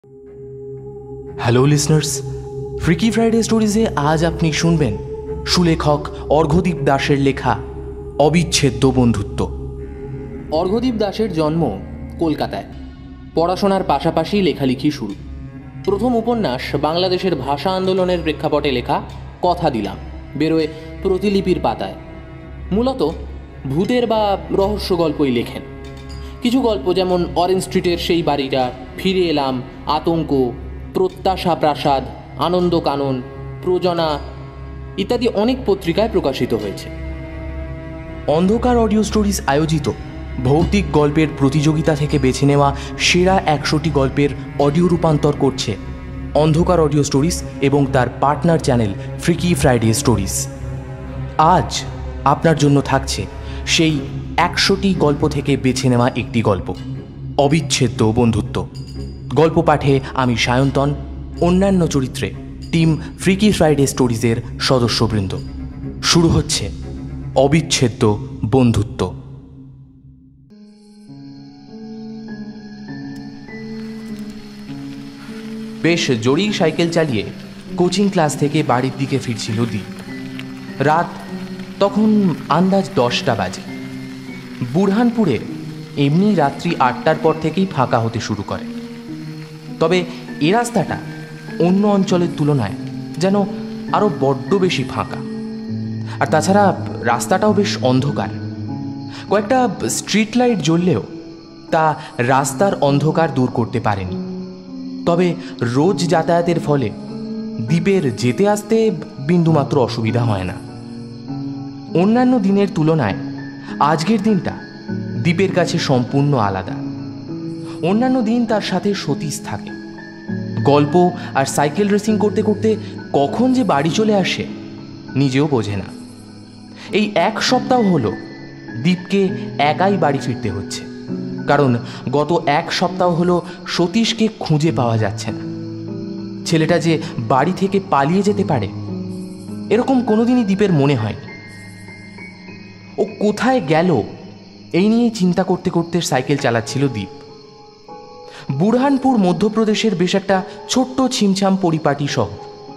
Hello listeners, freaky Friday স্টোরিজে আজ আপনি শুনবেন সুলেখক অর্ঘ্যদীপ দাশের লেখা অবিচ্ছেদ্য বন্ধুত্ব। অর্ঘ্যদীপ দাশের জন্ম কলকাতায়। পড়াশোনার পাশাপাশি লেখালেখি শুরু। প্রথম উপন্যাস বাংলাদেশের ভাষা আন্দোলনের প্রেক্ষাপটে লেখা কথা দিলাম বেরোয় প্রতিলিপির পাতায়। মূলত ভূতের বা রহস্য গল্পই লেখেন। কিছু গল্প যেমন অরেঞ্জ স্ট্রিটের সেই বাড়িটা, ফিরে এলাম, আতঙ্ক, প্রত্যাশা প্রাসাদ, আনন্দ কানন, প্রজনা ইত্যাদি অনেক পত্রিকায় প্রকাশিত হয়েছে। অন্ধকার অডিও স্টোরিজ আয়োজিত ভৌতিক গল্পের প্রতিযোগিতা থেকে বেছে নেওয়া সেরা 100টি গল্পের অডিও রূপান্তর করছে অন্ধকার অডিও স্টোরিজ এবং তার partner channel freaky Friday stories. আজ আপনার জন্য থাকছে সেই 100টি গল্প থেকে বেছে নেওয়া একটি গল্প, অবিচ্ছেদ্য বন্ধুত্ব। গল্প পাঠে আমি সায়ন্তন, অন্যান্য চরিত্রে টিম ফ্রিকি ফ্রাইডে স্টোরিজের সদস্যবৃন্দ। শুরু হচ্ছে অবিচ্ছেদ্য বন্ধুত্ব। বেশ জোরেই সাইকেল চালিয়ে কোচিং ক্লাস থেকে বাড়ির দিকে ফিরছিল দীপ। রাত তখন আন্দাজ 10টা বাজে। বুরহানপুরে এমনি রাত্রি 8টার পর থেকেই ফাঁকা হতে শুরু করে, তবে এ রাস্তাটা অন্য অঞ্চলের তুলনায় যেন আরও বড্ড বেশি ফাঁকা। আর তাছাড়া রাস্তাটাও বেশ অন্ধকার। কয়েকটা স্ট্রিট লাইট জ্বললেও তা রাস্তার অন্ধকার দূর করতে পারেনি। তবে রোজ যাতায়াতের ফলে দ্বীপের যেতে আসতে বিন্দুমাত্র অসুবিধা হয় না। অন্যান্য দিনের তুলনায় আজকের দিনটা দ্বীপের কাছে সম্পূর্ণ আলাদা। অন্যান্য দিন তার সাথে সতীশ থাকে। গল্প আর সাইকেল রেসিং করতে করতে কখন যে বাড়ি চলে আসে নিজেও বোঝে না। এই এক সপ্তাহ হলো দীপকে একাই বাড়ি ফিরতে হচ্ছে, কারণ গত এক সপ্তাহ হলো সতীশকে খুঁজে পাওয়া যাচ্ছে না। ছেলেটা যে বাড়ি থেকে পালিয়ে যেতে পারে এরকম কোনোদিনই দীপের মনে হয়নি। ও কোথায় গেল এই নিয়ে চিন্তা করতে করতে সাইকেল চালাচ্ছিল দীপ। বুরহানপুর মধ্যপ্রদেশের বেশ একটা ছোট্ট ছিমছাম পরিপাটি শহর।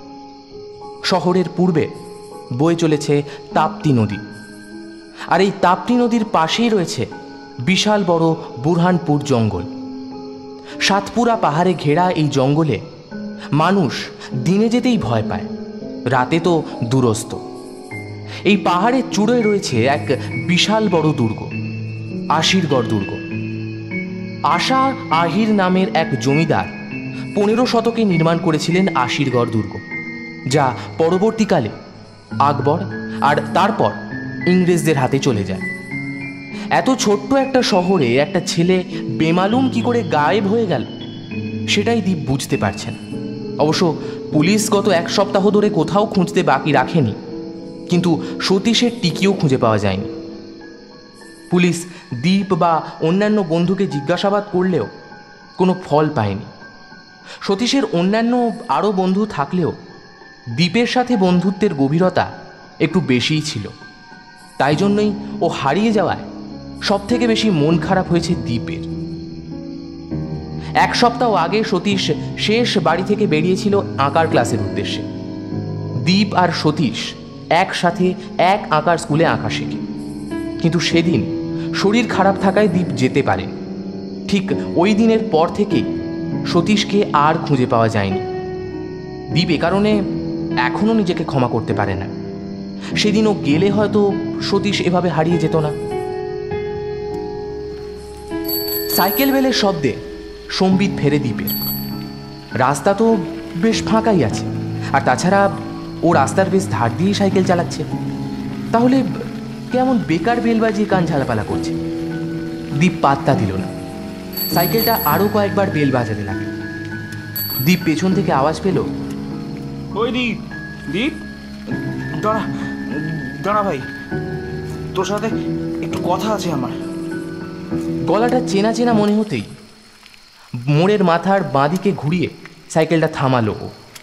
শহরের পূর্বে বয়ে চলেছে তাপ্তি নদী, আর এই তাপ্তি নদীর পাশেই রয়েছে বিশাল বড় বুরহানপুর জঙ্গল। সাতপুরা পাহাড়ে ঘেরা এই জঙ্গলে মানুষ দিনে যেতেই ভয় পায়, রাতে তো দূরস্থ। এই পাহাড়ের চূড়োয় রয়েছে এক বিশাল বড় দুর্গ, আশিরগড় দুর্গ। আশা আহির নামের এক জমিদার 15 শতকে নির্মাণ করেছিলেন আশিরগড় দুর্গ, যা পরবর্তীকালে আকবর আর তারপর ইংরেজদের হাতে চলে যায়। এত ছোট্ট একটা শহরে একটা ছেলে বেমালুম কি করে গায়েব হয়ে গেল সেটাই দীপ বুঝতে পারছেন। অবশ্য পুলিশ গত এক সপ্তাহ ধরে কোথাও খুঁজতে বাকি রাখেনি, কিন্তু সতীশের টিকিও খুঁজে পাওয়া যায়নি। পুলিশ দীপ বা অন্যান্য বন্ধুকে জিজ্ঞাসাবাদ করলেও কোনো ফল পায়নি। সতীশের অন্যান্য আরও বন্ধু থাকলেও দীপের সাথে বন্ধুত্বের গভীরতা একটু বেশিই ছিল। তাই জন্যই ও হারিয়ে যাওয়ায় সব থেকে বেশি মন খারাপ হয়েছে দীপের। এক সপ্তাহ আগে সতীশ শেষ বাড়ি থেকে বেরিয়েছিল আঁকার ক্লাসের উদ্দেশ্যে। দীপ আর সতীশ একসাথে এক আঁকার স্কুলে আঁকা শেখে, কিন্তু সেদিন শরীর খারাপ থাকায় দীপ যেতে পারে। ঠিক ওই দিনের পর থেকেই সতীশকে আর খুঁজে পাওয়া যায়নি। দীপ এ কারণে এখনও নিজেকে ক্ষমা করতে পারে না। সেদিনও গেলে হয়তো সতীশ এভাবে হারিয়ে যেত না। সাইকেল বেলের শব্দে সম্বিত ফেরে দ্বীপের। রাস্তা তো বেশ ফাঁকাই আছে, আর তাছাড়া ও রাস্তার বেশ ধার দিয়েই সাইকেল চালাচ্ছে। তাহলে কেমন বেকার বেল বাজিয়ে কান ঝালাপালা করছে। দীপ পাত্তা দিল না। সাইকেলটা আরও কয়েকবার বেল বাজাতে লাগে। দীপ পেছন থেকে আওয়াজ পেল, ওই দীপ, দীপ, দাঁড়া দাঁড়া ভাই, তোর সাথে একটু কথা আছে আমার। গলাটা চেনা চেনা মনে হতেই মোড়ের মাথার বাঁদিকে ঘুরিয়ে সাইকেলটা থামালো।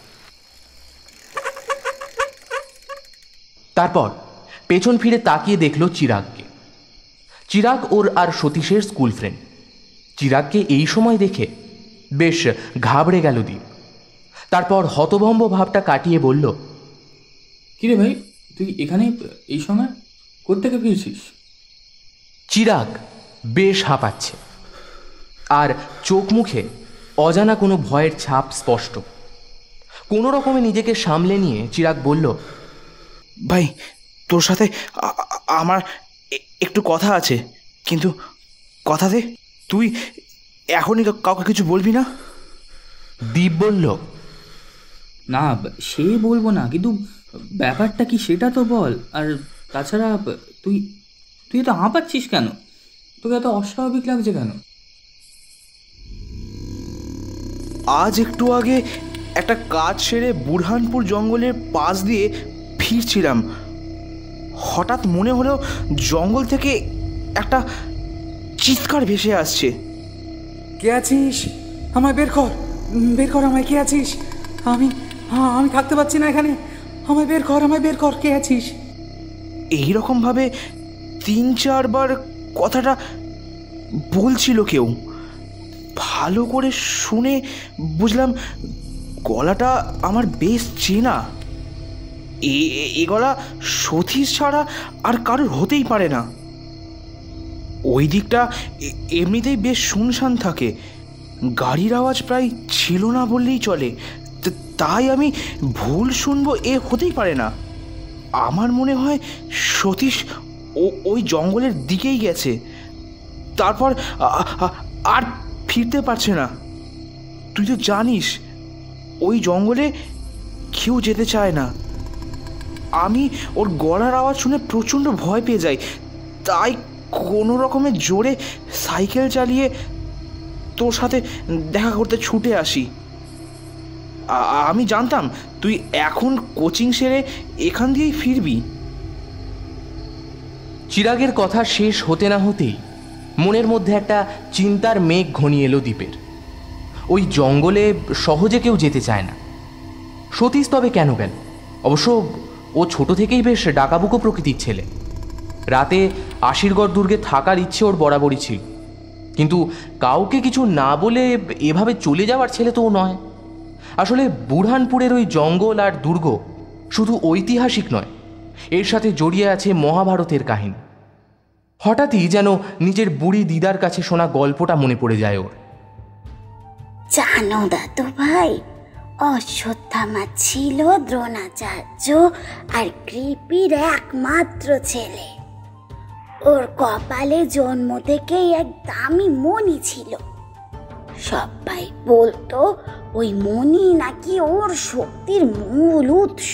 তারপর পেছন ফিরে তাকিয়ে দেখল চিরাগকে। চিরাগ ওর আর সতীশের স্কুল ফ্রেন্ড। চিরাগকে এই সময় দেখে বেশ ঘাবড়ে গেল দীপ। তারপর হতভম্ব ভাবটা কাটিয়ে বলল, কিরে ভাই, তুই এখানে এই সময় কোত্থেকে ফিরছিস? চিরাগ বেশ হাঁপাচ্ছে, আর চোখ মুখে অজানা কোনো ভয়ের ছাপ স্পষ্ট। কোনো রকমে নিজেকে সামলে নিয়ে চিরাগ বলল, ভাই, তোর সাথে আমার একটু কথা আছে, কিন্তু কথা দে, তুই এখনই কাউকে কিছু বলবি না? দীপ বলল, না, সে বলবো না, কিন্তু ব্যাপারটা কি সেটা তো বল। আর তাছাড়া তুই তুই তো হাঁপাচ্ছিস কেন? তোকে এত অস্বাভাবিক লাগছে কেন? আজ একটু আগে একটা কাজ সেরে বুরহানপুর জঙ্গলের পাশ দিয়ে ফিরছিলাম। হঠাৎ মনে হলো জঙ্গল থেকে একটা চিৎকার ভেসে আসছে। কে আছিস? আমায় বের কর, বের কর আমায়। কে আছিস? আমি আমি থাকতে পারছি না এখানে। আমায় বের কর, আমায় বের কর। কে আছিস? এইরকমভাবে 3-4 বার কথাটা বলছিল কেউ। ভালো করে শুনে বুঝলাম গলাটা আমার বেশ চেনা। এ গলা সতীশ ছাড়া আর কারোর হতেই পারে না। ওই দিকটা এমনিতেই বেশ শুনশান থাকে, গাড়ির আওয়াজ প্রায় ছিল না বললেই চলে। তাই আমি ভুল শুনবো এ হতেই পারে না। আমার মনে হয় সতীশ ওই জঙ্গলের দিকেই গেছে, তারপর আর ফিরতে পারছে না। তুই তো জানিস ওই জঙ্গলে কেউ যেতে চায় না। আমি ওর গলার আওয়াজ শুনে প্রচণ্ড ভয় পেয়ে যাই, তাই কোনো রকমে জোরে সাইকেল চালিয়ে তোর সাথে দেখা করতে ছুটে আসি। আমি জানতাম তুই এখন কোচিং সেরে এখান দিয়েই ফিরবি। চিরাগের কথা শেষ হতে না হতেই মনের মধ্যে একটা চিন্তার মেঘ ঘনিয়ে এলো দীপের। ওই জঙ্গলে সহজে কেউ যেতে চায় না। সতীশ তবে কেন গেল? অবশ্য ও ছোট থেকেই বেশ ডাকাবুকো প্রকৃতির ছেলে। রাতে আশিরগড় দুর্গে থাকার ইচ্ছে ওর বরাবরই ছিল, কিন্তু কাউকে কিছু না বলে এভাবে চলে যাওয়ার ছেলে তো ও নয়। আসলে বুরহানপুরের ওই জঙ্গল আর দুর্গ শুধু ঐতিহাসিক নয়, এর সাথে জড়িয়ে আছে মহাভারতের কাহিনী। হঠাৎই যেন নিজের বুড়ি দিদার কাছে শোনা গল্পটা মনে পড়ে যায় ওর। জানো দাদু ভাই, অশ্বত্থামা ছিল দ্রোণাচার্য আর কৃপির একমাত্র ছেলে। ওর কপালে জন্ম থেকেই এক দামি মণি ছিল। সবাই বলতো ওই মণি নাকি ওর শক্তির মূল উৎস।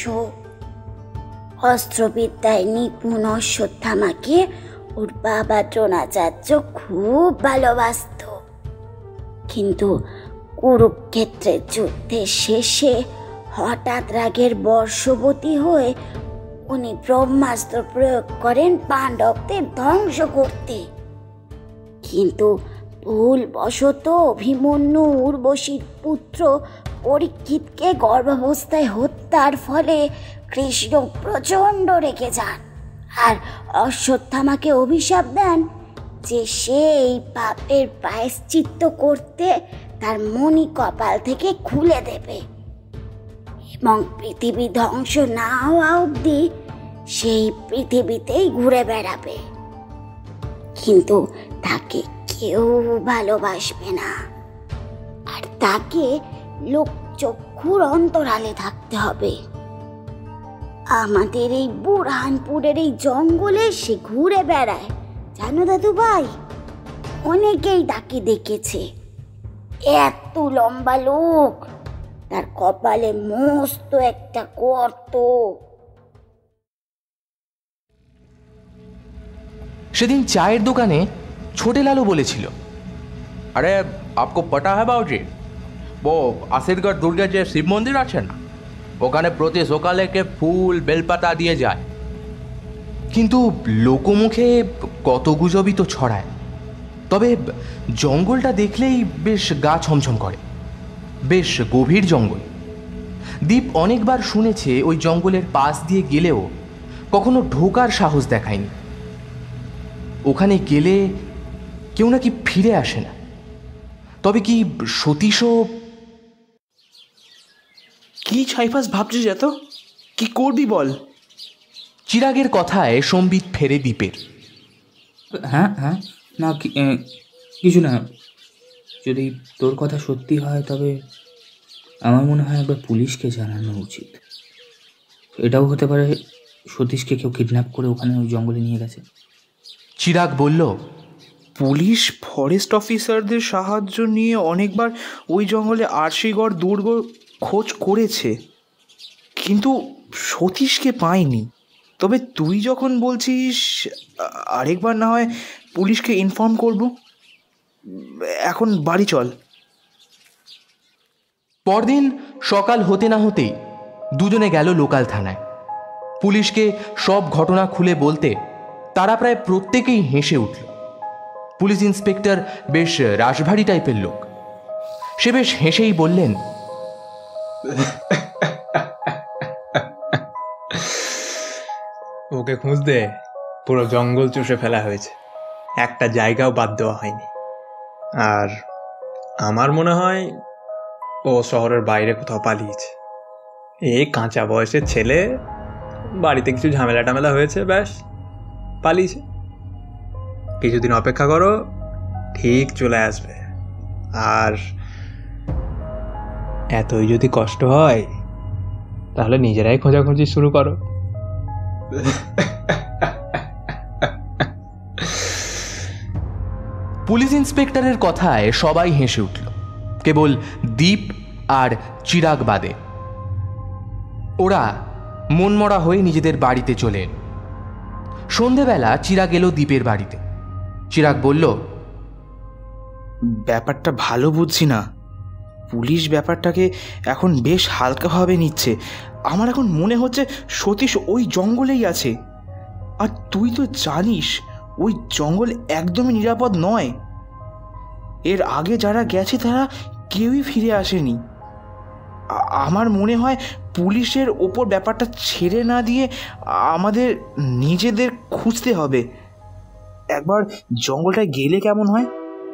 অস্ত্রবিদ্যায় নিপুণ অশ্বত্থামাকে ওর বাবা দ্রোণাচার্য খুব ভালোবাসত, কিন্তু কুরুক্ষেত্রের যুদ্ধের শেষে হঠাৎ রাগের বর্ষবতী হয়ে উনি ব্রহ্মাস্ত্র প্রয়োগ করেন পাণ্ডবদের ধ্বংস করতে। কিন্তু ভুলবশত অভিমন্যু উর্বশীর পুত্র পরীক্ষিতকে গর্ভাবস্থায় হত্যার ফলে কৃষ্ণ প্রচণ্ড রেগে যান আর অশ্বত্থামাকে অভিশাপ দেন যে সে এই পাপের প্রায়শ্চিত্ত করতে তার মণি কপাল থেকে খুলে দেবে এবং পৃথিবী ধ্বংস না হওয়া অবধি সেই পৃথিবীতেই ঘুরে বেড়াবে। কিন্তু তাকে কেউ ভালোবাসবে না, আর তাকে লোকচক্ষুর অন্তরালে থাকতে হবে। আমাদের এই বুরহানপুরের এই জঙ্গলে সে ঘুরে বেড়ায়, জানো দাদু ভাই। অনেকেই তাকে দেখেছে। এত লম্বা লোক, তার কপালে মস্ত একটা গর্ত। সেদিন চায়ের দোকানে ছোটে লালু বলেছিল, আরে আপকো পটা হ্যাঁ বাবুজি, ও আশিরগড় দুর্গে যে শিব মন্দির আছে না, ওখানে প্রতি সকালে কে ফুল বেলপাতা দিয়ে যায়। কিন্তু লোকমুখে কত গুজবই তো ছড়ায়। তবে জঙ্গলটা দেখলেই বেশ গা ছমছম করে। বেশ গভীর জঙ্গল। দীপ অনেকবার শুনেছে ওই জঙ্গলের পাশ দিয়ে গেলেও কখনো ঢোকার সাহস দেখায়নি। ওখানে গেলে কেউ নাকি ফিরে আসে না। তবে কি সতীশও? কি ছাইফাস ভাবছিস এত? কি করবি বল? চিরাগের কথায় সম্বিত ফেরে দ্বীপের। হ্যাঁ হ্যাঁ, না কিছু না। যদি তোর কথা সত্যি হয় তবে আমার মনে হয় একবার পুলিশকে জানানো উচিত। এটাও হতে পারে সতীশকে কেউ কিডন্যাপ করে ওখানে ওই জঙ্গলে নিয়ে গেছে। চিরাগ বলল, পুলিশ ফরেস্ট অফিসারদের সাহায্য নিয়ে অনেকবার ওই জঙ্গলে আরশিগড় দুর্গ খোঁজ করেছে, কিন্তু সতীশকে পায়নি। তবে তুই যখন বলছিস, আরেকবার না হয় পুলিশকে ইনফর্ম করব। এখন বাড়ি চল। পরদিন সকাল হতে না হতেই দুজনে গেল লোকাল থানায়। পুলিশকে সব ঘটনা খুলে বলতে তারা প্রায় প্রত্যেকেই হেসে উঠল। পুলিশ ইন্সপেক্টর বেশ রাশভারী টাইপের লোক। সে বেশ হেসেই বললেন, ওকে খুঁজতে পুরো জঙ্গল চষে ফেলা হয়েছে, একটা জায়গাও বাদ দেওয়া হয়নি। আর আমার মনে হয় ও শহরের বাইরে কোথাও পালিয়েছে। এই কাঁচা বয়সের ছেলে, বাড়িতে কিছু ঝামেলা টামেলা হয়েছে, ব্যাস পালিয়েছে। কিছুদিন অপেক্ষা করো, ঠিক চলে আসবে। আর এতই যদি কষ্ট হয় তাহলে নিজেরাই খোঁজাখুঁজি শুরু করো। পুলিশ ইন্সপেক্টরের কথায় সবাই হেসে উঠল, কেবল দ্বীপ আর চিরাগ বাদে। ওরা মনমরা হয়ে নিজেদের বাড়িতে চলে এল। সন্ধেবেলা চিরাগ এলো দ্বীপের বাড়িতে। চিরাগ বলল, ব্যাপারটা ভালো বুঝছি না। পুলিশ ব্যাপারটাকে এখন বেশ হালকাভাবে নিচ্ছে। আমার এখন মনে হচ্ছে সতীশ ওই জঙ্গলেই আছে। আর তুই তো জানিস ওই জঙ্গল একদমই নিরাপদ নয়। এর আগে যারা গেছে তারা কেউই ফিরে আসেনি। আমার মনে হয় পুলিশের ওপর ব্যাপারটা ছেড়ে না দিয়ে আমাদের নিজেদের খুঁজতে হবে। একবার জঙ্গলটায় গেলে কেমন হয়?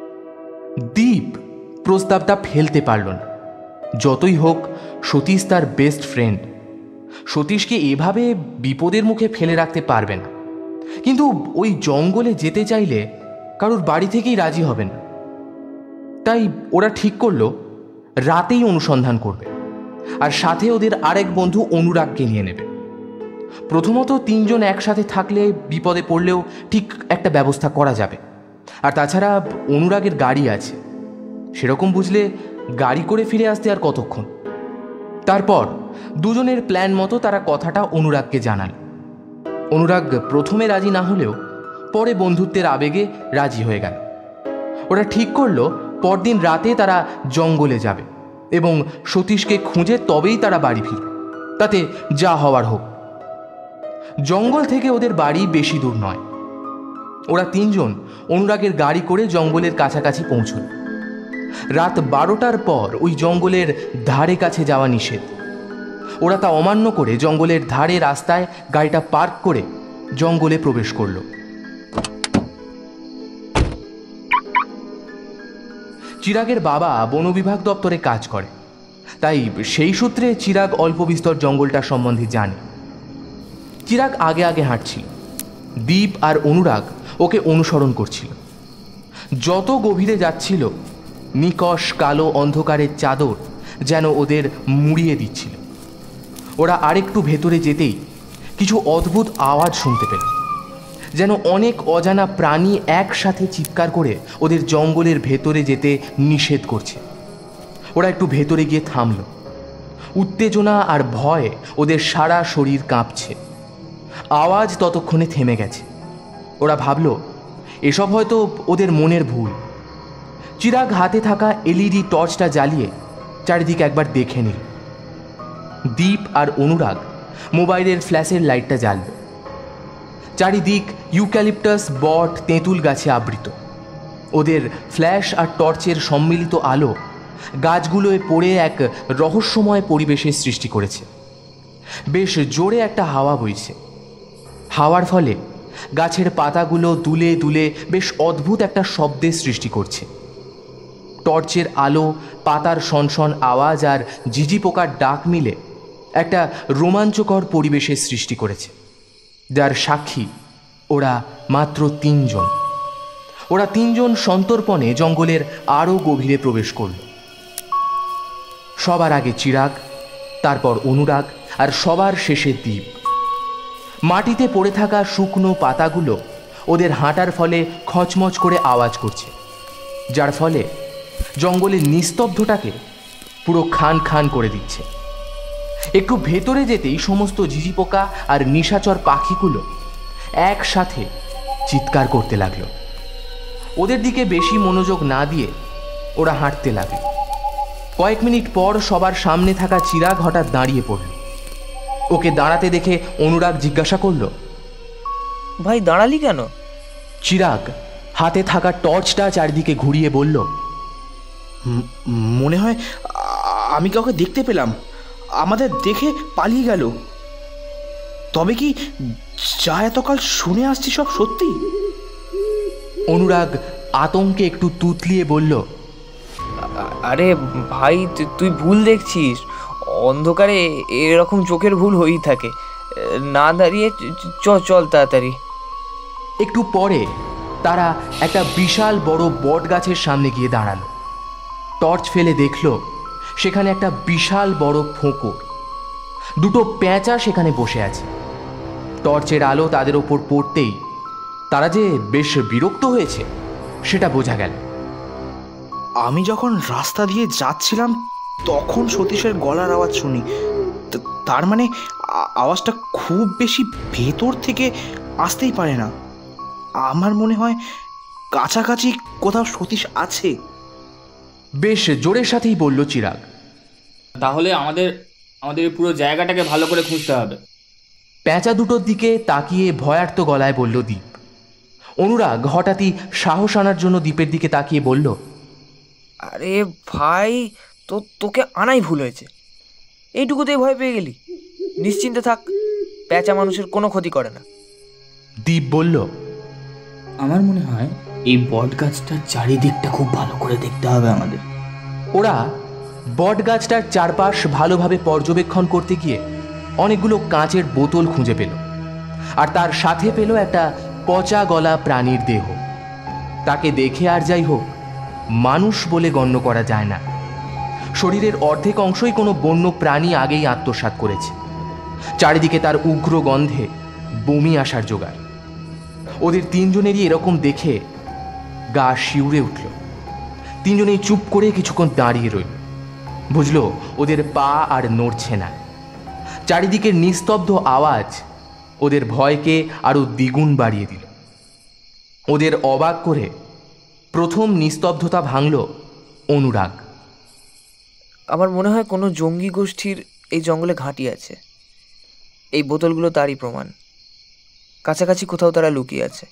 দ্বীপ প্রস্তাবটা ফেলতে পারল না। যতই হোক সতীশ তার বেস্ট ফ্রেন্ড। সতীশকে এভাবে বিপদের মুখে ফেলে রাখতে পারবে না। কিন্তু ওই জঙ্গলে যেতে চাইলে কারোর বাড়ি থেকেই রাজি হবে না। তাই ওরা ঠিক করলো রাতেই অনুসন্ধান করবে, আর সাথে ওদের আরেক বন্ধু অনুরাগকে নিয়ে নেবে। প্রথমত তিনজন একসাথে থাকলে বিপদে পড়লেও ঠিক একটা ব্যবস্থা করা যাবে। আর তাছাড়া অনুরাগের গাড়ি আছে, সেরকম বুঝলে গাড়ি করে ফিরে আসতে আর কতক্ষণ। তারপর দুজনের প্ল্যান মতো তারা কথাটা অনুরাগকে জানাল। অনুরাগ প্রথমে রাজি না হলেও পরে বন্ধুত্বের আবেগে রাজি হয়ে গেল। ওরা ঠিক করলো পরদিন রাতে তারা জঙ্গলে যাবে এবং সতীশকে খুঁজে তবেই তারা বাড়ি ফিরবে, তাতে যা হওয়ার হোক। জঙ্গল থেকে ওদের বাড়ি বেশি দূর নয়। ওরা তিনজন অনুরাগের গাড়ি করে জঙ্গলের কাছাকাছি পৌঁছল। রাত 12টার পর ওই জঙ্গলের ধারে কাছে যাওয়া নিষেধ। ওরা তা অমান্য করে জঙ্গলের ধারে রাস্তায় গাড়িটা পার্ক করে জঙ্গলে প্রবেশ করল। চিরাগের বাবা বন বিভাগ দপ্তরে কাজ করে, তাই সেই সূত্রে চিরাগ অল্প বিস্তর জঙ্গলটা সম্বন্ধে জানে। চিরাগ আগে আগে হাঁটছিল, দ্বীপ আর অনুরাগ ওকে অনুসরণ করছিল। যত গভীরে যাচ্ছিল নিকষ কালো অন্ধকারের চাদর যেন ওদের মুড়িয়ে দিচ্ছিল। ওরা আরেকটু ভেতরে যেতেই কিছু অদ্ভুত আওয়াজ শুনতে পেল, যেন অনেক অজানা প্রাণী একসাথে চিৎকার করে ওদের জঙ্গলের ভেতরে যেতে নিষেধ করছে। ওরা একটু ভেতরে গিয়ে থামল। উত্তেজনা আর ভয়ে ওদের সারা শরীর কাঁপছে। আওয়াজ ততক্ষণে থেমে গেছে। ওরা ভাবল এসব হয়তো ওদের মনের ভুল। চিরাগ হাতে থাকা এলইডি টর্চটা জ্বালিয়ে চারিদিকে একবার দেখে নিল। দ্বীপ আর অনুরাগ মোবাইলের ফ্ল্যাশের লাইটটা জ্বালল। চারিদিক ইউক্যালিপটাস, বট, তেঁতুল গাছে আবৃত। ওদের ফ্ল্যাশ আর টর্চের সম্মিলিত আলো গাছগুলোয় পড়ে এক রহস্যময় পরিবেশের সৃষ্টি করেছে। বেশ জোরে একটা হাওয়া বইছে। হাওয়ার ফলে গাছের পাতাগুলো দুলে দুলে বেশ অদ্ভুত একটা শব্দের সৃষ্টি করছে। টর্চের আলো, পাতার সনসন আওয়াজ আর ঝিঝি পোকার ডাক মিলে একটা রোমাঞ্চকর পরিবেশের সৃষ্টি করেছে, যার সাক্ষী ওরা মাত্র 3 জন। ওরা 3 জন সন্তর্পণে জঙ্গলের আরও গভীরে প্রবেশ করল। সবার আগে চিরাগ, তারপর অনুরাগ, আর সবার শেষে দ্বীপ। মাটিতে পড়ে থাকা শুকনো পাতাগুলো ওদের হাঁটার ফলে খচমচ করে আওয়াজ করছে, যার ফলে জঙ্গলের নিস্তব্ধটাকে পুরো খান খান করে দিচ্ছে। একটু ভেতরে যেতেই সমস্ত ঝিঝি পোকা আর নিশাচর পাখিগুলো একসাথে চিৎকার করতে লাগলো। ওদের দিকে বেশি মনোযোগ না দিয়ে ওরা হাঁটতে লাগলো। কয়েক মিনিট পর সবার সামনে থাকা চিরাগ হঠাৎ দাঁড়িয়ে পড়ল। ওকে দাঁড়াতে দেখে অনুরাগ জিজ্ঞাসা করলো, ভাই দাঁড়ালি কেন? চিরাগ হাতে থাকা টর্চটা চারদিকে ঘুরিয়ে বলল, মনে হয় আমি কাউকে দেখতে পেলাম, আমাদের দেখে পালিয়ে গেল। তবে কি যা এতকাল শুনে আসছি সব সত্যি? অনুরাগ আতঙ্কে একটু তুতলিয়ে বলল, আরে ভাই তুই ভুল দেখছিস, অন্ধকারে এরকম চোখের ভুল হয়েই থাকে। না দাঁড়িয়ে চল তাড়াতাড়ি। একটু পরে তারা একটা বিশাল বড় বট গাছের সামনে গিয়ে দাঁড়ালো। টর্চ ফেলে দেখল সেখানে একটা বিশাল বড় ফোঁকর, 2টো পেঁচা সেখানে বসে আছে। টর্চের আলো তাদের ওপর পড়তেই তারা যে বেশ বিরক্ত হয়েছে সেটা বোঝা গেল। আমি যখন রাস্তা দিয়ে যাচ্ছিলাম তখন সতীশের গলার আওয়াজ শুনি। তার মানে আওয়াজটা খুব বেশি ভেতর থেকে আসতেই পারে না। আমার মনে হয় কাছাকাছি কোথাও সতীশ আছে। বেশ জোরের সাথেই বলল চিরাগ। তাহলে আমাদের পুরো জায়গাটাকে ভালো করে খুঁজতে হবে। পেঁচা দুটোর দিকে তাকিয়ে ভয়ার্ত গলায় বলল দ্বীপ। অনুরাগ হঠাৎই সাহস আনার জন্য দ্বীপের দিকে তাকিয়ে বলল, আরে ভাই তোকে আনাই ভুল হয়েছে, এইটুকুতেই ভয় পেয়ে গেলি। নিশ্চিন্তে থাক, পেঁচা মানুষের কোনো ক্ষতি করে না। দ্বীপ বলল, আমার মনে হয় এই বট গাছটার চারিদিকটা খুব ভালো করে দেখতে হবে আমাদের। ওরা বট গাছটার চারপাশ ভালোভাবে পর্যবেক্ষণ করতে গিয়ে অনেকগুলো কাঁচের বোতল খুঁজে পেল, আর তার সাথে পেল একটা পচা গলা প্রাণীর দেহ। তাকে দেখে আর যাই হোক মানুষ বলে গণ্য করা যায় না। শরীরের অর্ধেক অংশই কোনো বন্য প্রাণী আগেই আত্মসাৎ করেছে। চারিদিকে তার উগ্র গন্ধে বমি আসার জোগাড়। ওদের 3 জনেরই এরকম দেখে গা শিউরে উঠল। 3 জনেই চুপ করে কিছুক্ষণ দাঁড়িয়ে রইল। বুঝলো ওদের পা আর নড়ছে না। চারিদিকের নিস্তব্ধ আওয়াজ ওদের ভয়কে আরো দ্বিগুণ বাড়িয়ে দিল। ওদের অবাক করে প্রথম নিস্তব্ধতা ভাঙল অনুরাগ। আমার মনে হয় কোনো জঙ্গি গোষ্ঠীর এই জঙ্গলে ঘাঁটি আছে। এই বোতলগুলো তারই প্রমাণ। কাছাকাছি কোথাও তারা লুকিয়ে আছে।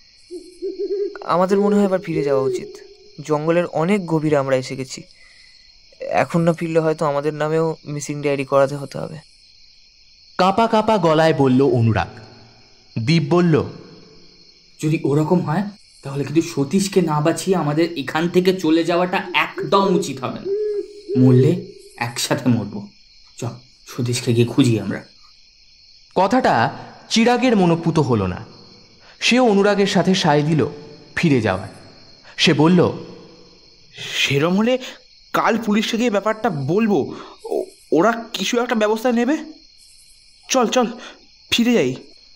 আমাদের মনে হয় এবার ফিরে যাওয়া উচিত। জঙ্গলের অনেক গভীরে আমরা এসে গেছি। এখন না ফিরলে হয়তো আমাদের নামেও মিসিং ডায়েরি করাতে হতে হবে। কাঁপা কাঁপা গলায় বলল অনুরাগ। দ্বীপ বলল, যদি ওরকম হয় তাহলে কিন্তু সতীশকে না বাঁচিয়ে আমাদের এখান থেকে চলে যাওয়াটা একদম উচিত হবে না। মরলে একসাথে মরবো। চল সতীশকে গিয়ে খুঁজি আমরা। কথাটা চিরাগের মনোপুত হলো না। সেও অনুরাগের সাথে সায় দিল ফিরে যাওয়ার। সে বলল, সেরম হলে কাল পুলিশকে গিয়ে ব্যাপারটা বলবো, ওরা কিছু একটা ব্যবস্থা নেবে। চল ফিরে যাই।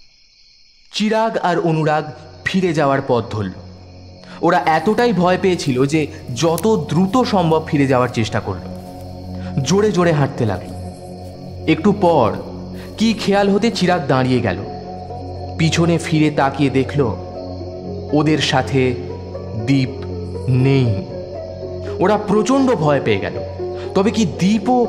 চিরাগ আর অনুরাগ ফিরে যাওয়ার পথ ধরল। ওরা এতটাই ভয় পেয়েছিল যে যত দ্রুত সম্ভব ফিরে যাওয়ার চেষ্টা করল। জোরে জোরে হাঁটতে লাগলো। একটু পর কি খেয়াল হতে চিরাগ দাঁড়িয়ে গেল। পিছনে ফিরে তাকিয়ে দেখল ওদের সাথে দ্বীপ নেই। ওরা প্রচণ্ড ভয় পেয়ে গেল। তবে কি দ্বীপও?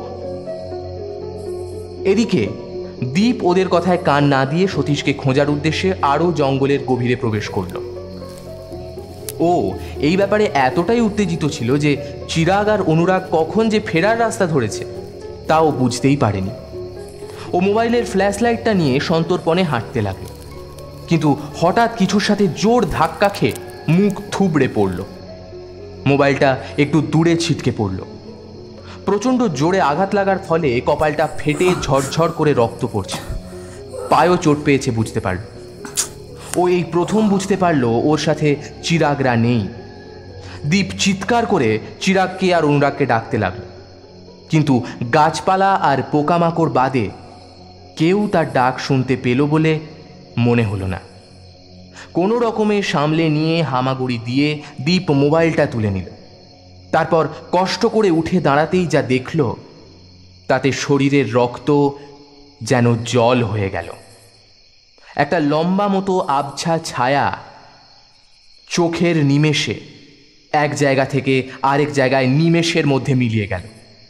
এদিকে দ্বীপ ওদের কথায় কান না দিয়ে সতীশকে খোঁজার উদ্দেশ্যে আরও জঙ্গলের গভীরে প্রবেশ করল। ও এই ব্যাপারে এতটাই উত্তেজিত ছিল যে চিরাগ আর অনুরাগ কখন যে ফেরার রাস্তা ধরেছে তাও বুঝতেই পারেনি। ও মোবাইলের ফ্ল্যাশ লাইটটা নিয়ে সন্তর্পণে হাঁটতে লাগলো। কিন্তু হঠাৎ কিছুর সাথে জোর ধাক্কা খেয়ে মুখ থুবড়ে পড়ল। মোবাইলটা একটু দূরে ছিটকে পড়ল। প্রচণ্ড জোরে আঘাত লাগার ফলে কপালটা ফেটে ঝরঝর করে রক্ত পড়ছে। পায়েও চোট পেয়েছে বুঝতে পারল। ও এই প্রথম বুঝতে পারল ওর সাথে চিরাগরা নেই। দীপ চিৎকার করে চিরাগকে আর অনুরাগকে ডাকতে লাগলো, কিন্তু গাছপালা আর পোকামাকড় বাদে কেউ তার ডাক শুনতে পেল বলে মনে হলো না। কোনো রকমে সামলে নিয়ে হামাগুড়ি দিয়ে দীপ মোবাইলটা তুলে নিল। তারপর কষ্ট করে উঠে দাঁড়াতেই যা দেখল তাতে শরীরের রক্ত যেন জল হয়ে গেল। একটা লম্বা মতো আবছা ছায়া চোখের নিমেষে এক জায়গা থেকে আরেক জায়গায় নিমেষের মধ্যে মিলিয়ে গেল।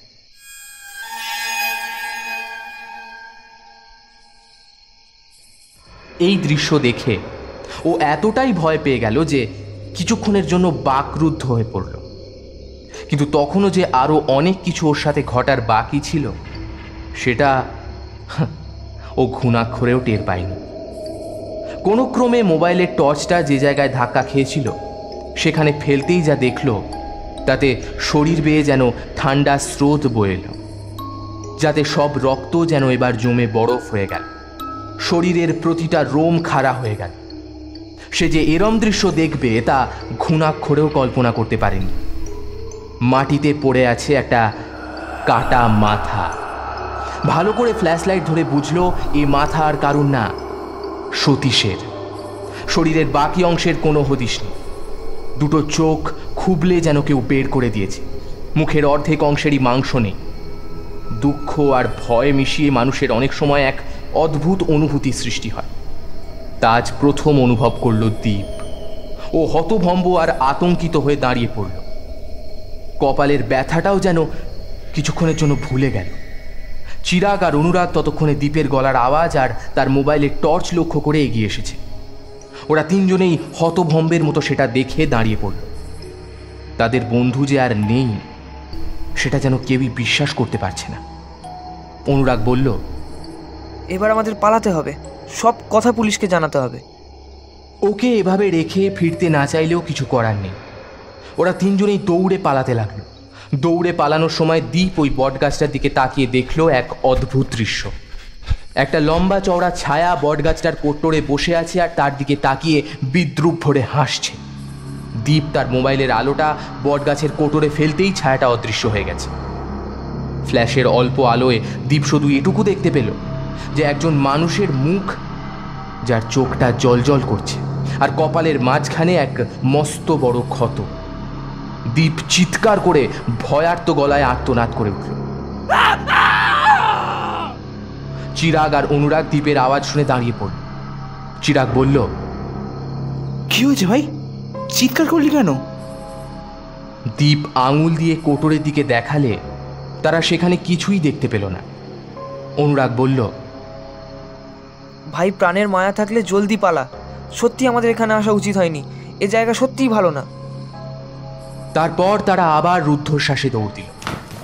এই দৃশ্য দেখে ও এতটাই ভয় পেয়ে গেল যে কিছুক্ষণের জন্য বাকরুদ্ধ হয়ে পড়ল। কিন্তু তখনও যে আরও অনেক কিছু ওর সাথে ঘটার বাকি ছিল সেটা ও ঘুণাক্ষরেও টের পায়নি। কোনো ক্রমে মোবাইলের টর্চটা যে জায়গায় ধাক্কা খেয়েছিল সেখানে ফেলতেই যা দেখল তাতে শরীর বেয়ে যেন ঠান্ডা স্রোত বয়ে এল, যাতে সব রক্ত যেন এবার জমে বরফ হয়ে গেল। শরীরের প্রতিটা রোম খাড়া হয়ে গেল। সে যে এরম দৃশ্য দেখবে তা ঘুণাক্ষরেও কল্পনা করতে পারেনি। মাটিতে পড়ে আছে একটা কাটা মাথা। ভালো করে ফ্ল্যাশ লাইট ধরে বুঝলো এ মাথা আর কারুর না, সতীশের। শরীরের বাকি অংশের কোনো হদিশ নেই। দুটো চোখ খুবলে যেন কেউ বের করে দিয়েছে। মুখের অর্ধেক অংশেরই মাংস নেই। দুঃখ আর ভয় মিশিয়ে মানুষের অনেক সময় এক অদ্ভুত অনুভূতি সৃষ্টি হয়। তা আজ প্রথম অনুভব করল দীপ। ও হতভম্ব আর আতঙ্কিত হয়ে দাঁড়িয়ে পড়ল। কপালের ব্যথাটাও যেন কিছুক্ষণের জন্য ভুলে গেল। চিরাগ আর অনুরাগ ততক্ষণে দীপের গলার আওয়াজ আর তার মোবাইলের টর্চ লক্ষ্য করে এগিয়ে এসেছে। ওরা তিনজনেই হতভম্বের মতো সেটা দেখে দাঁড়িয়ে পড়ল। তাদের বন্ধু যে আর নেই সেটা যেন কেউই বিশ্বাস করতে পারছে না। অনুরাগ বলল, এবার আমাদের পালাতে হবে, সব কথা পুলিশকে জানাতে হবে। ওকে এভাবে রেখে ফিরতে না চাইলেও কিছু করার নেই। ওরা তিনজনেই দৌড়ে পালাতে লাগলো। দৌড়ে পালানোর সময় দীপ ওই বটগাছটার দিকে তাকিয়ে দেখলো এক অদ্ভুত দৃশ্য। একটা লম্বা চওড়া ছায়া বটগাছটার কোটরে বসে আছে আর তার দিকে তাকিয়ে বিদ্রুপ ভরে হাসছে। দীপ তার মোবাইলের আলোটা বটগাছের কোটরে ফেলতেই ছায়াটা অদৃশ্য হয়ে গেছে। ফ্ল্যাশের অল্প আলোয় দীপ শুধু এটুকু দেখতে পেল যে একজন মানুষের মুখ, যার চোখটা জ্বলজ্বল করছে, আর কপালের মাঝখানে এক মস্ত বড় ক্ষত। দীপ চিৎকার করে ভয়ার্ত গলায় আর্তনাদ করে উঠল। চিরাগ আর অনুরাগ দীপের আওয়াজ শুনে দাঁড়িয়ে পড়ল। চিরাগ বলল, কি হয়েছে ভাই, চিৎকার করলি কেন? দীপ আঙুল দিয়ে কোটরের দিকে দেখালে তারা সেখানে কিছুই দেখতে পেল না। অনুরাগ বলল, ভাই প্রাণের মায়া থাকলে জলদি পালা, সত্যি আমাদের এখানে আসা উচিত হয়নি, এ জায়গা সত্যিই ভালো না। তারপর তারা আবার রুদ্ধশ্বাসে দৌড় দিল।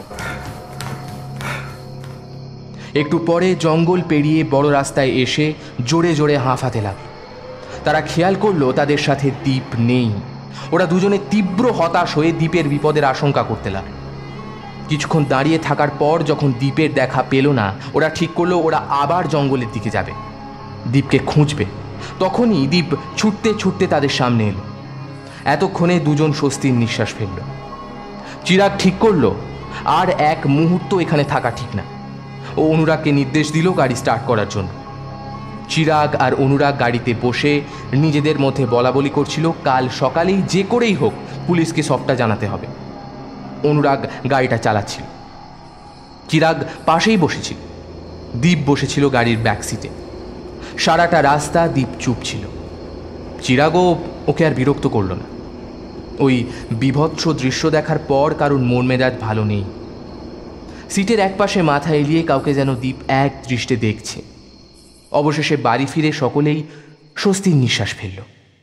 একটু পরে জঙ্গল পেরিয়ে বড় রাস্তায় এসে জোরে জোরে হাঁফাতে লাগল। তারা খেয়াল করলো তাদের সাথে দীপ নেই। ওরা দুজনে তীব্র হতাশ হয়ে দীপের বিপদের আশঙ্কা করতে লাগল। কিছুক্ষণ দাঁড়িয়ে থাকার পর যখন দীপের দেখা পেল না, ওরা ঠিক করলো ওরা আবার জঙ্গলের দিকে যাবে, দীপকে খুঁজবে। তখনই দীপ ছুটতে ছুটতে তাদের সামনে এলো। এতক্ষণে দুজন স্বস্তির নিঃশ্বাস ফেলল। চিরাগ ঠিক করলো আর এক মুহূর্ত এখানে থাকা ঠিক না। ও অনুরাগকে নির্দেশ দিল গাড়ি স্টার্ট করার জন্য। চিরাগ আর অনুরাগ গাড়িতে বসে নিজেদের মধ্যে বলাবলি করছিল কাল সকালেই যে করেই হোক পুলিশকে সবটা জানাতে হবে। অনুরাগ গাড়িটা চালাচ্ছিল, চিরাগ পাশেই বসেছিল, দীপ বসেছিল গাড়ির ব্যাক সিটে। সারাটা রাস্তা দীপ চুপ ছিল। চিরাগও ওকে আর বিরক্ত করল না। ওই বিভৎস দৃশ্য দেখার পর কারণ মন মেজাজ ভালো নেই। সিটের একপাশে মাথা এলিয়ে কাউকে যেন দীপ এক দৃষ্টে দেখছে। অবশেষে বাড়ি ফিরে সকলেই স্বস্তির নিঃশ্বাস ফেলল।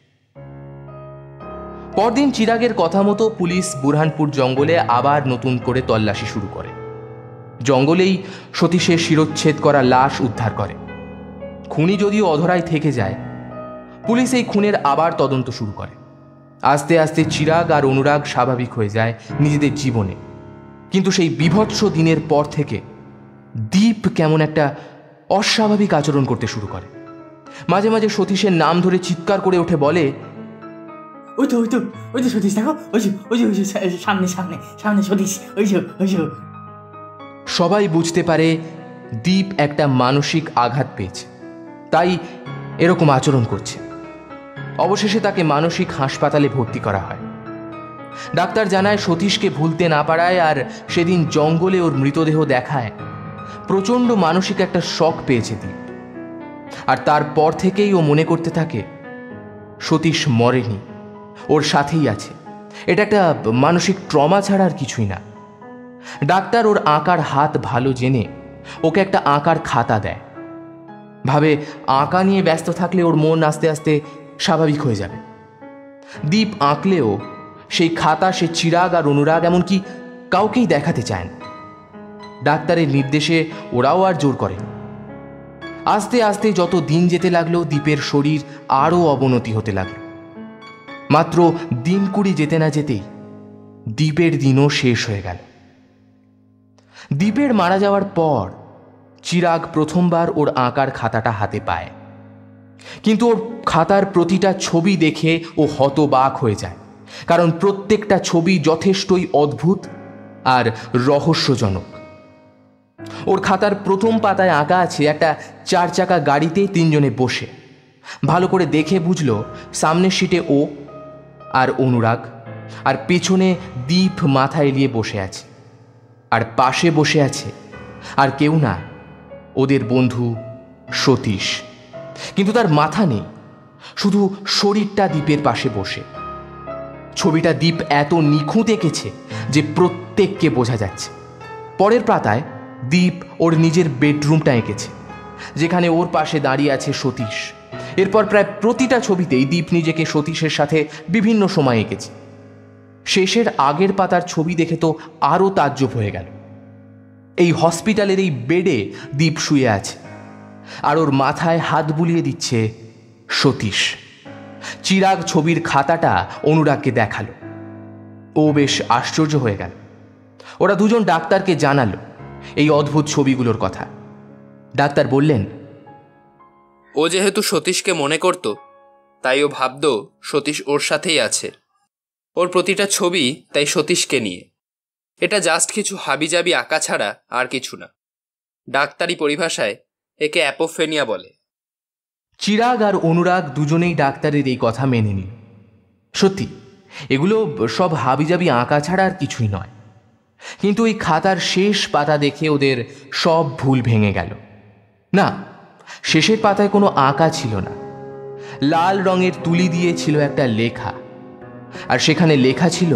পরদিন চিরাগের কথা মতো পুলিশ বুরহানপুর জঙ্গলে আবার নতুন করে তল্লাশি শুরু করে। জঙ্গলেই সতীশের শিরচ্ছেদ করা লাশ উদ্ধার করে। খুনি যদিও অধরায় থেকে যায়, পুলিশ এই খুনের আবার তদন্ত শুরু করে। আস্তে আস্তে চিরাগ আর অনুরাগ স্বাভাবিক হয়ে যায় নিজেদের জীবনে। কিন্তু সেই বীভৎস দিনের পর থেকে দীপ কেমন একটা অস্বাভাবিক আচরণ করতে শুরু করে। মাঝে মাঝে সতীশের নাম ধরে চিৎকার করে ওঠে, বলে, ওই তো সতীশ, দেখো, ওই যে সামনে সামনে সামনে সতীশ, ওই যে। সবাই বুঝতে পারে দীপ একটা মানসিক আঘাত পেয়েছে, তাই এরকম আচরণ করছে। অবশেষে তাকে মানসিক হাসপাতালে ভর্তি করা হয়। ডাক্তার জানায় সতীশকে ভুলতে না পারায় আর সেদিন জঙ্গলে ওর মৃতদেহ দেখায় প্রচণ্ড মানসিক একটা শক পেয়েছে দীপ। আর তারপর থেকেই ও মনে করতে থাকে সতীশ মরেনি, ওর সাথেই আছে। এটা একটা মানসিক ট্রমা ছাড়া আর কিছুই না। ডাক্তার ওর আঁকার হাত ভালো জেনে ওকে একটা আঁকার খাতা দেয়, ভাবে আঁকা নিয়ে ব্যস্ত থাকলে ওর মন আস্তে আস্তে স্বাভাবিক হয়ে যাবে। দীপ আঁকলেও সেই খাতা সে চিরাগ আর অনুরাগ এমনকি কাউকেই দেখাতে চায় না। ডাক্তারের নির্দেশে ওরাও আর জোর করে। আস্তে আস্তে যত দিন যেতে লাগলো দীপের শরীর আরও অবনতি হতে লাগলো। মাত্র দিন 20 যেতে না যেতেই দীপের দিনও শেষ হয়ে গেল। দীপের মারা যাওয়ার পর চিরাগ প্রথমবার ওর আঁকার খাতাটা হাতে পায়, কিন্তু ওর খাতার প্রতিটা ছবি দেখে ও হতবাক হয়ে যায়, কারণ প্রত্যেকটা ছবি যথেষ্টই অদ্ভুত আর রহস্যজনক। ওর খাতার প্রথম পাতায় আঁকা আছে একটা 4 চাকা গাড়িতে 3 জনে বসে। ভালো করে দেখে বুঝলো সামনের সিটে ও আর অনুরাগ, আর পেছনে দীপ মাথা এলিয়ে বসে আছে, আর পাশে বসে আছে আর কেউ না, ওদের বন্ধু সতীশ। কিন্তু তার মাথা নেই, শুধু শরীরটা দীপের পাশে বসে। ছবিটা দীপ এত নিখুঁত এঁকেছে যে প্রত্যেককে বোঝা যাচ্ছে। পরের পাতায় দীপ ওর নিজের বেডরুমটা এঁকেছে, যেখানে ওর পাশে দাঁড়িয়ে আছে সতীশ। এরপর প্রায় প্রতিটা ছবিতেই দীপ নিজেকে সতীশের সাথে বিভিন্ন সময় এঁকেছে। শেষের আগের পাতার ছবি দেখে তো আরও তাজ্জব হয়ে গেল। এই হসপিটালের এই বেডে দীপ শুয়ে আছে, আর ওর মাথায় হাত বুলিয়ে দিচ্ছে সতীশ। চিরাগ ছবির খাতাটা অনুরাগকে দেখালো। ও বেশ আশ্চর্য হয়ে গেল। ওরা দুজন ডাক্তারকে জানালো এই অদ্ভুত ছবিগুলোর কথা। ডাক্তার বললেন, ও যেহেতু সতীশকে মনে করত, তাই ও ভাবত সতীশ ওর সাথেই আছে। ওর প্রতিটা ছবি তাই সতীশকে নিয়ে। এটা জাস্ট কিছু হাবিজাবি আঁকা ছাড়া আর কিছু না। ডাক্তারি পরিভাষায় একে অ্যাপোফেনিয়া বলে। চিরাগ আর অনুরাগ দুজনেই ডাক্তারের এই কথা মেনে নিল। সত্যি এগুলো সব হাবিজাবি আঁকা ছাড়া আর কিছুই নয়। কিন্তু এই খাতার শেষ পাতা দেখে ওদের সব ভুল ভেঙে গেল। না, শেষের পাতায় কোনো আঁকা ছিল না। লাল রঙের তুলি দিয়ে ছিল একটা লেখা, আর সেখানে লেখা ছিল,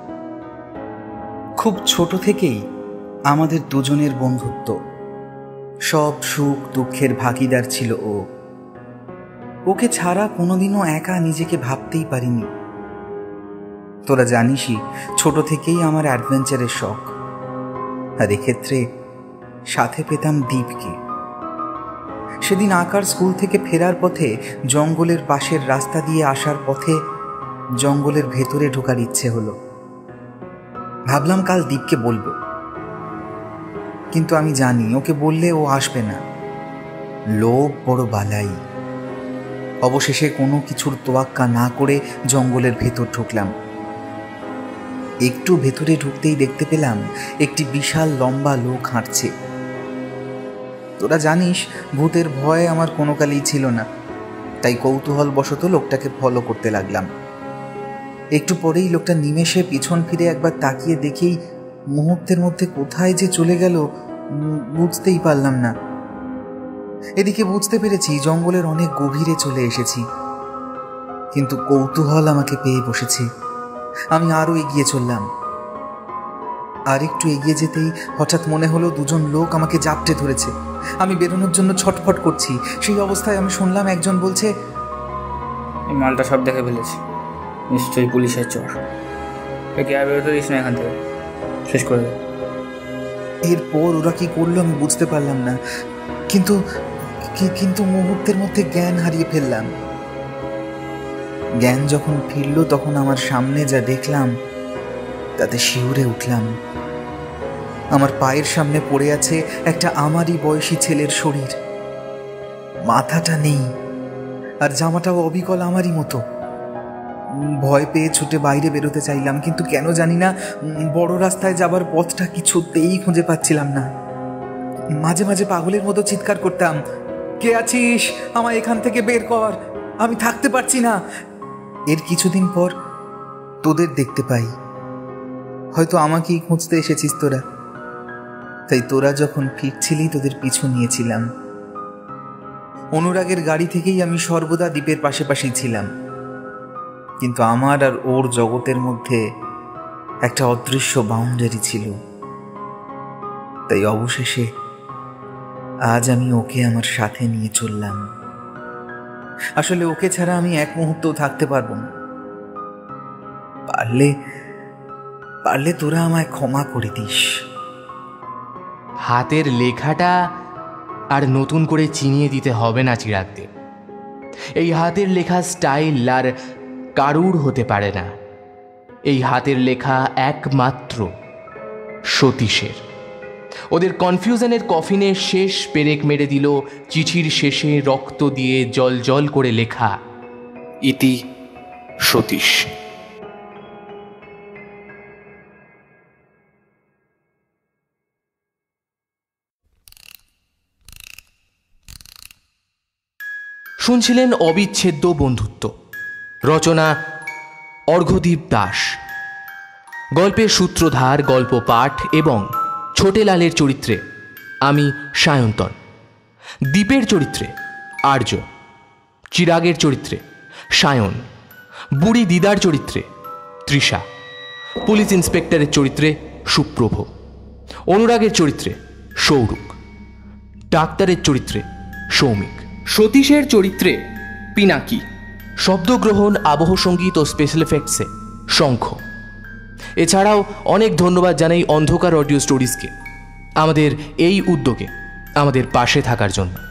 খুব ছোট থেকেই আমাদের দুজনের বন্ধুত্ব, সব সুখ দুঃখের ভাগিদার ছিল ও। ওকে ছাড়া কোনোদিনও একা নিজেকে ভাবতেই পারিনি। তোরা জানিসই ছোট থেকেই আমার অ্যাডভেঞ্চারের শখ, আর এক্ষেত্রে সাথে পেতাম দীপকে। সেদিন আঁকার স্কুল থেকে ফেরার পথে জঙ্গলের পাশের রাস্তা দিয়ে আসার পথে জঙ্গলের ভেতরে ঢোকার ইচ্ছে হলো। ভাবলাম কাল দীপকে বলবো, কিন্তু আমি জানি ওকে বললে ও আসবে না। লোভ বড় বালাই। অবশেষে কোনো কিছুর তোয়াক্কা না করে জঙ্গলের ভেতর ঢুকলাম। একটু ভেতরে ঢুকতেই দেখতে পেলাম একটি বিশাল লম্বা লোক হাঁটছে। তোরা জানিস ভূতের ভয় আমার কোনো কালেই ছিল না, তাই কৌতূহলবশত লোকটাকে ফলো করতে লাগলাম। একটু পরেই লোকটা নিমেষে পিছন ফিরে একবার তাকিয়ে দেখেই মুহূর্তের মধ্যে কোথায় যে চলে গেল বুঝতেই পারলাম না। এদিকে বুঝতে পেরেছি জঙ্গলের অনেক গভীরে চলে এসেছি, কিন্তু কৌতূহল আমাকে পেয়ে বসেছে। আমি আরও এগিয়ে চললাম। আর একটু এগিয়ে যেতেই হঠাৎ মনে হলো দুজন লোক আমাকে জাপটে ধরেছে। আমি বেরোনোর জন্য ছটফট করছি। সেই অবস্থায় আমি শুনলাম একজন বলছে, এই মালটা সব দেখে ফেলেছি, নিশ্চয়ই পুলিশের চোর। একে আর বেরোতে দিস না এখান থেকে, শেষ করে দে। এরপর ওরা কি করলো আমি বুঝতে পারলাম না, কিন্তু মুহূর্তের মধ্যে জ্ঞান হারিয়ে ফেললাম। জ্ঞান যখন ফিরল তখন আমার সামনে যা দেখলাম তাতে শিউরে উঠলাম। আমার পায়ের সামনে পড়ে আছে একটা আমারই বয়সী ছেলের শরীর। মাথাটা নেই, আর জামাটাও অবিকল আমারই মতো। ভয় পেয়ে ছুটে বাইরে বেরোতে চাইলাম, কিন্তু কেন জানি না বড় রাস্তায় যাবার পথটা কিছুতেই খুঁজে পাচ্ছিলাম না। মাঝে মাঝে পাগলের মতো চিৎকার করতাম, কে আছিস, আমায় এখান থেকে বের কর, আমি থাকতে পারছি না। এর কিছুদিন পর তোদের দেখতে পাই, হয়তো আমাকেই খুঁজতে এসেছিস তোরা, তাই তোরা যখন ফিরছিলি তোদের পিছু নিয়েছিলাম। অনুরাগের গাড়ি থেকেই আমি সর্বদা দ্বীপের পাশাপাশি ছিলাম, কিন্তু আমার আর ওর জগতের মধ্যে একটা অদৃশ্য বাউন্ডারি ছিল। তাই অবশেষে আজ আমি ওকে আমার সাথে নিয়ে চললাম। আসলে ওকে ছাড়া আমি এক মুহূর্তও থাকতে পারবো না। পারলে পারলে তোরা আমায় ক্ষমা করে দিস। হাতের লেখাটা আর নতুন করে চিনিয়ে দিতে হবে না চিরাগদের। এই হাতের লেখা স্টাইল আর কারুর হতে পারে না। এই হাতের লেখা একমাত্র সতীশের। ওদের কনফিউশনের কফিনে শেষ পেরেক মেরে দিল চিঠির শেষে রক্ত দিয়ে জল জল করে লেখা, ইতি সতীশ। শুনছিলেন অবিচ্ছেদ্য বন্ধুত্ব, রচনা অর্ঘ্যদীপ দাস। গল্পের সূত্রধার, গল্প পাঠ এবং ছোটেলালের চরিত্রে আমি সায়ন্তন, দ্বীপের চরিত্রে আর্য, চিরাগের চরিত্রে সায়ন, বুড়ি দিদার চরিত্রে তৃষা, পুলিশ ইন্সপেক্টরের চরিত্রে সুপ্রভ, অনুরাগের চরিত্রে সৌরুক, ডাক্তারের চরিত্রে সৌমিক, সতীশের চরিত্রে পিনাকি, শব্দগ্রহণ, আবহ সঙ্গীত ও স্পেশাল এফেক্টসে শঙ্খ। এছাড়াও অনেক ধন্যবাদ জানাই অন্ধকার অডিও স্টোরিজকে আমাদের এই উদ্যোগে আমাদের পাশে থাকার জন্য।